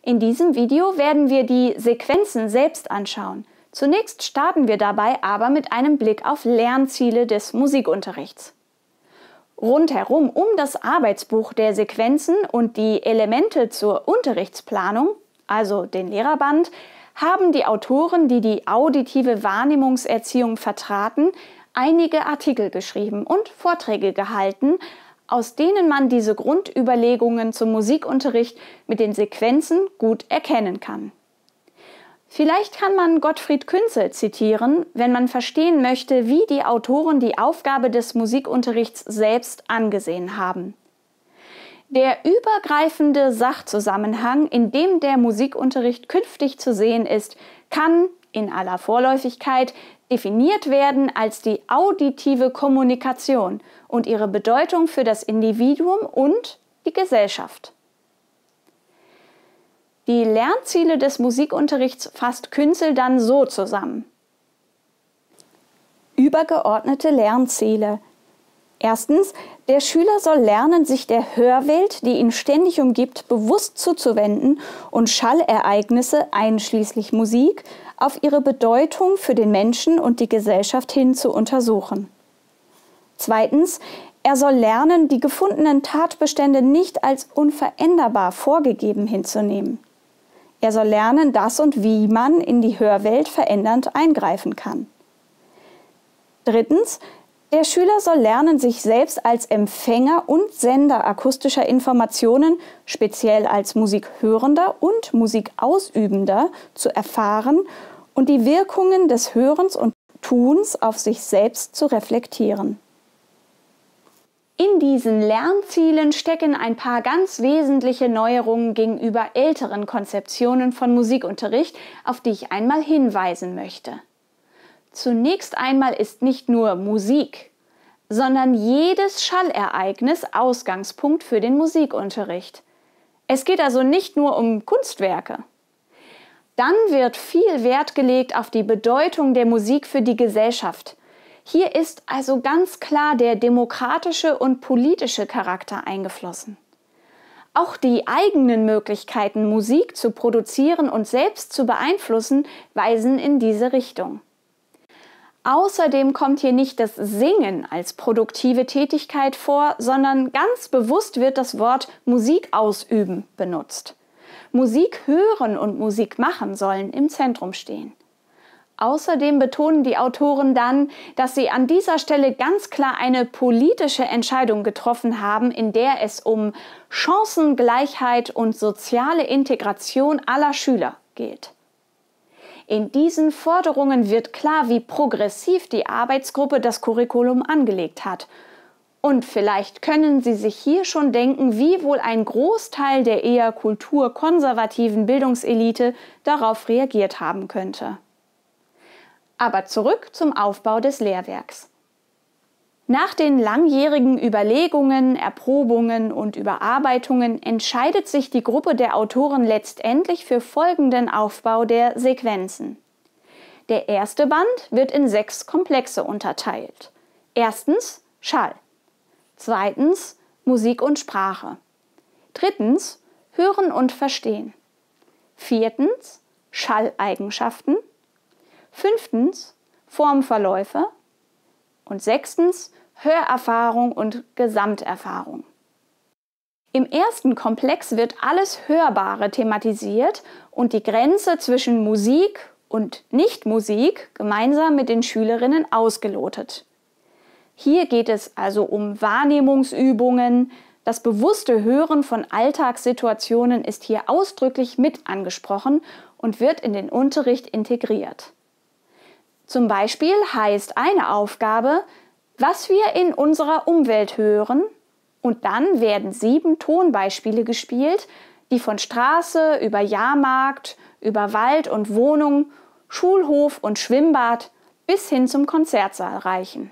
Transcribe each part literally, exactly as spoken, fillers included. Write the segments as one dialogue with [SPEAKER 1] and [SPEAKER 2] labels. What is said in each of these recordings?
[SPEAKER 1] In diesem Video werden wir die Sequenzen selbst anschauen. Zunächst starten wir dabei aber mit einem Blick auf Lernziele des Musikunterrichts. Rundherum um das Arbeitsbuch der Sequenzen und die Elemente zur Unterrichtsplanung, also den Lehrerband, haben die Autoren, die die auditive Wahrnehmungserziehung vertraten, einige Artikel geschrieben und Vorträge gehalten, aus denen man diese Grundüberlegungen zum Musikunterricht mit den Sequenzen gut erkennen kann. Vielleicht kann man Gottfried Künzel zitieren, wenn man verstehen möchte, wie die Autoren die Aufgabe des Musikunterrichts selbst angesehen haben. Der übergreifende Sachzusammenhang, in dem der Musikunterricht künftig zu sehen ist, kann in aller Vorläufigkeit definiert werden als die auditive Kommunikation und ihre Bedeutung für das Individuum und die Gesellschaft. Die Lernziele des Musikunterrichts fasst Künzel dann so zusammen. Übergeordnete Lernziele. Erstens, der Schüler soll lernen, sich der Hörwelt, die ihn ständig umgibt, bewusst zuzuwenden und Schallereignisse, einschließlich Musik, auf ihre Bedeutung für den Menschen und die Gesellschaft hin zu untersuchen. Zweitens, er soll lernen, die gefundenen Tatbestände nicht als unveränderbar vorgegeben hinzunehmen. Er soll lernen, dass und wie man in die Hörwelt verändernd eingreifen kann. Drittens, der Schüler soll lernen, sich selbst als Empfänger und Sender akustischer Informationen, speziell als Musikhörender und Musikausübender, zu erfahren und die Wirkungen des Hörens und Tuns auf sich selbst zu reflektieren. In diesen Lernzielen stecken ein paar ganz wesentliche Neuerungen gegenüber älteren Konzeptionen von Musikunterricht, auf die ich einmal hinweisen möchte. Zunächst einmal ist nicht nur Musik, sondern jedes Schallereignis Ausgangspunkt für den Musikunterricht. Es geht also nicht nur um Kunstwerke. Dann wird viel Wert gelegt auf die Bedeutung der Musik für die Gesellschaft. Hier ist also ganz klar der demokratische und politische Charakter eingeflossen. Auch die eigenen Möglichkeiten, Musik zu produzieren und selbst zu beeinflussen, weisen in diese Richtung. Außerdem kommt hier nicht das Singen als produktive Tätigkeit vor, sondern ganz bewusst wird das Wort Musik ausüben benutzt. Musik hören und Musik machen sollen im Zentrum stehen. Außerdem betonen die Autoren dann, dass sie an dieser Stelle ganz klar eine politische Entscheidung getroffen haben, in der es um Chancengleichheit und soziale Integration aller Schüler geht. In diesen Forderungen wird klar, wie progressiv die Arbeitsgruppe das Curriculum angelegt hat. Und vielleicht können Sie sich hier schon denken, wie wohl ein Großteil der eher kulturkonservativen Bildungselite darauf reagiert haben könnte. Aber zurück zum Aufbau des Lehrwerks. Nach den langjährigen Überlegungen, Erprobungen und Überarbeitungen entscheidet sich die Gruppe der Autoren letztendlich für folgenden Aufbau der Sequenzen. Der erste Band wird in sechs Komplexe unterteilt. Erstens Schall. Zweitens Musik und Sprache. Drittens Hören und Verstehen. Viertens Schalleigenschaften. Fünftens Formverläufe. Und sechstens Hörerfahrung und Gesamterfahrung. Im ersten Komplex wird alles Hörbare thematisiert und die Grenze zwischen Musik und Nichtmusik gemeinsam mit den Schülerinnen ausgelotet. Hier geht es also um Wahrnehmungsübungen. Das bewusste Hören von Alltagssituationen ist hier ausdrücklich mit angesprochen und wird in den Unterricht integriert. Zum Beispiel heißt eine Aufgabe, was wir in unserer Umwelt hören, und dann werden sieben Tonbeispiele gespielt, die von Straße über Jahrmarkt, über Wald und Wohnung, Schulhof und Schwimmbad bis hin zum Konzertsaal reichen.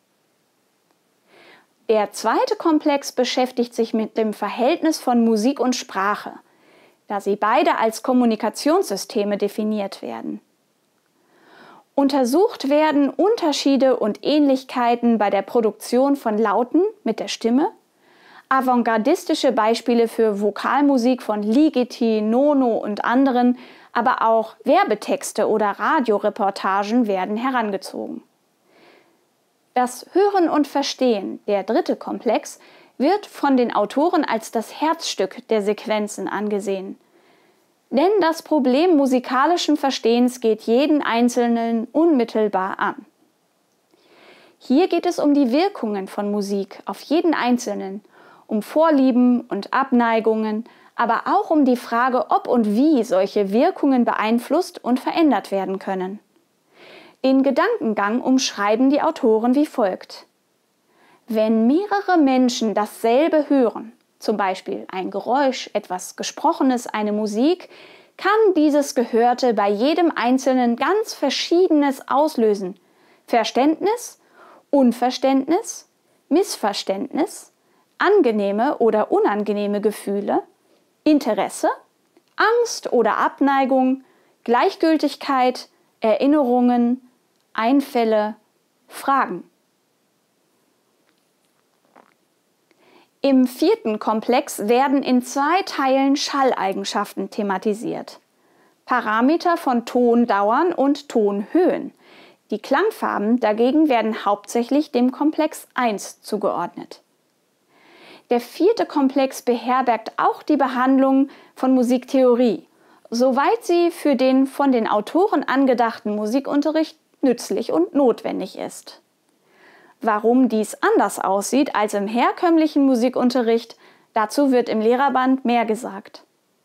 [SPEAKER 1] Der zweite Komplex beschäftigt sich mit dem Verhältnis von Musik und Sprache, da sie beide als Kommunikationssysteme definiert werden. Untersucht werden Unterschiede und Ähnlichkeiten bei der Produktion von Lauten mit der Stimme, Avantgardistische Beispiele für Vokalmusik von Ligeti, Nono und anderen, aber auch Werbetexte oder Radioreportagen werden herangezogen. Das Hören und Verstehen, der dritte Komplex, wird von den Autoren als das Herzstück der Sequenzen angesehen. Denn das Problem musikalischen Verstehens geht jeden Einzelnen unmittelbar an. Hier geht es um die Wirkungen von Musik auf jeden Einzelnen, um Vorlieben und Abneigungen, aber auch um die Frage, ob und wie solche Wirkungen beeinflusst und verändert werden können. Den Gedankengang umschreiben die Autoren wie folgt. Wenn mehrere Menschen dasselbe hören, zum Beispiel ein Geräusch, etwas Gesprochenes, eine Musik, kann dieses Gehörte bei jedem Einzelnen ganz Verschiedenes auslösen. Verständnis, Unverständnis, Missverständnis, angenehme oder unangenehme Gefühle, Interesse, Angst oder Abneigung, Gleichgültigkeit, Erinnerungen, Einfälle, Fragen. Im vierten Komplex werden in zwei Teilen Schalleigenschaften thematisiert. Parameter von Tondauern und Tonhöhen. Die Klangfarben dagegen werden hauptsächlich dem Komplex eins zugeordnet. Der vierte Komplex beherbergt auch die Behandlung von Musiktheorie, soweit sie für den von den Autoren angedachten Musikunterricht nützlich und notwendig ist. Warum dies anders aussieht als im herkömmlichen Musikunterricht, dazu wird im Lehrerband mehr gesagt.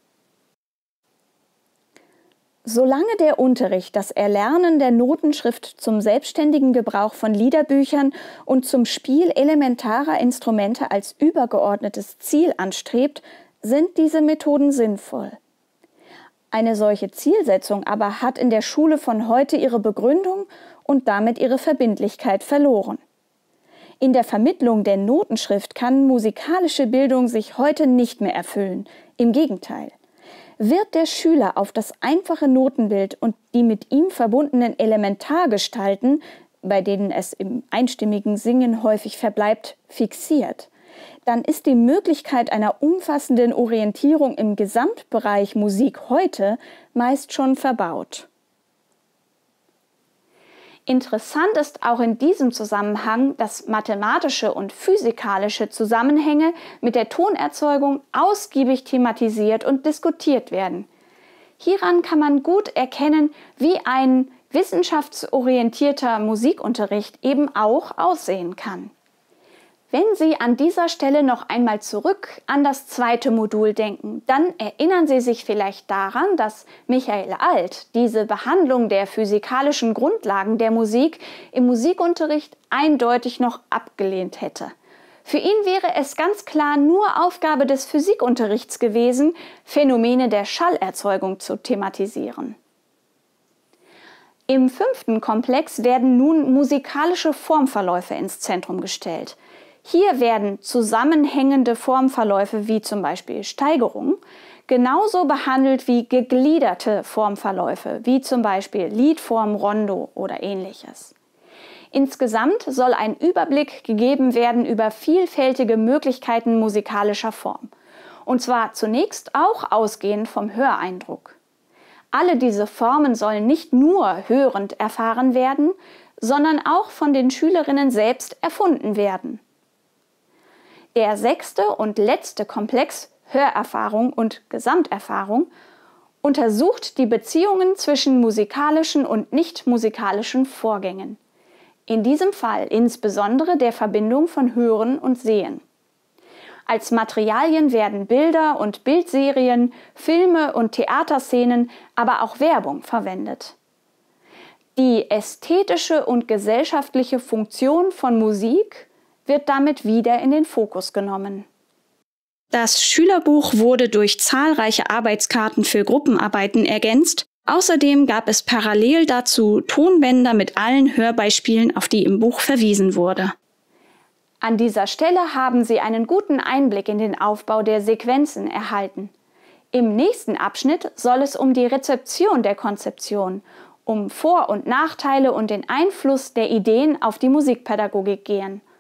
[SPEAKER 1] Solange der Unterricht das Erlernen der Notenschrift zum selbstständigen Gebrauch von Liederbüchern und zum Spiel elementarer Instrumente als übergeordnetes Ziel anstrebt, sind diese Methoden sinnvoll. Eine solche Zielsetzung aber hat in der Schule von heute ihre Begründung und damit ihre Verbindlichkeit verloren. In der Vermittlung der Notenschrift kann musikalische Bildung sich heute nicht mehr erfüllen. Im Gegenteil. Wird der Schüler auf das einfache Notenbild und die mit ihm verbundenen Elementargestalten, bei denen es im einstimmigen Singen häufig verbleibt, fixiert, dann ist die Möglichkeit einer umfassenden Orientierung im Gesamtbereich Musik heute meist schon verbaut. Interessant ist auch in diesem Zusammenhang, dass mathematische und physikalische Zusammenhänge mit der Tonerzeugung ausgiebig thematisiert und diskutiert werden. Hieran kann man gut erkennen, wie ein wissenschaftsorientierter Musikunterricht eben auch aussehen kann. Wenn Sie an dieser Stelle noch einmal zurück an das zweite Modul denken, dann erinnern Sie sich vielleicht daran, dass Michael Alt diese Behandlung der physikalischen Grundlagen der Musik im Musikunterricht eindeutig noch abgelehnt hätte. Für ihn wäre es ganz klar nur Aufgabe des Physikunterrichts gewesen, Phänomene der Schallerzeugung zu thematisieren. Im fünften Komplex werden nun musikalische Formverläufe ins Zentrum gestellt. Hier werden zusammenhängende Formverläufe wie zum Beispiel Steigerung genauso behandelt wie gegliederte Formverläufe wie zum Beispiel Liedform, Rondo oder ähnliches. Insgesamt soll ein Überblick gegeben werden über vielfältige Möglichkeiten musikalischer Form. Und zwar zunächst auch ausgehend vom Höreindruck. Alle diese Formen sollen nicht nur hörend erfahren werden, sondern auch von den Schülerinnen selbst erfunden werden. Der sechste und letzte Komplex, Hörerfahrung und Gesamterfahrung, untersucht die Beziehungen zwischen musikalischen und nicht musikalischen Vorgängen. In diesem Fall insbesondere der Verbindung von Hören und Sehen. Als Materialien werden Bilder und Bildserien, Filme und Theaterszenen, aber auch Werbung verwendet. Die ästhetische und gesellschaftliche Funktion von Musik wird damit wieder in den Fokus genommen. Das Schülerbuch wurde durch zahlreiche Arbeitskarten für Gruppenarbeiten ergänzt. Außerdem gab es parallel dazu Tonbänder mit allen Hörbeispielen, auf die im Buch verwiesen wurde. An dieser Stelle haben Sie einen guten Einblick in den Aufbau der Sequenzen erhalten. Im nächsten Abschnitt soll es um die Rezeption der Konzeption, um Vor- und Nachteile und den Einfluss der Ideen auf die Musikpädagogik gehen.